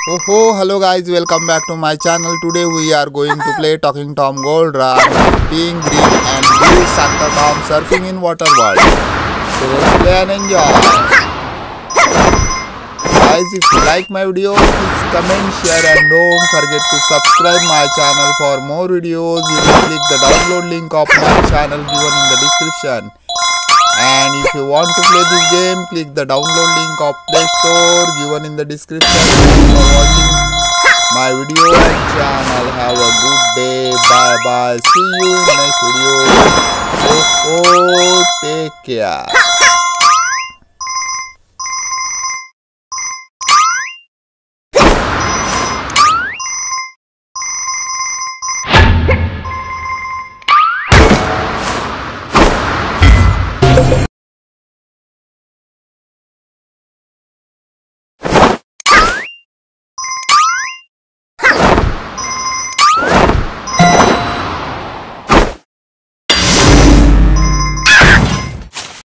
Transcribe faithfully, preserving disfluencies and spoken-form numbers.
Oh, oh, hello guys, welcome back to my channel. Today we are going to play Talking Tom Gold Run, Being Green and Blue Santa Tom Surfing in Water World. So let's play and enjoy. Guys, if you like my video, please comment, share and don't forget to subscribe my channel for more videos. You can click the download link of my channel given in the description. And if you want to play this game, click the download link of Play Store given in the description. Thanks for watching my video and channel. Have a good day. Bye bye. See you next video. Oh, oh, take care.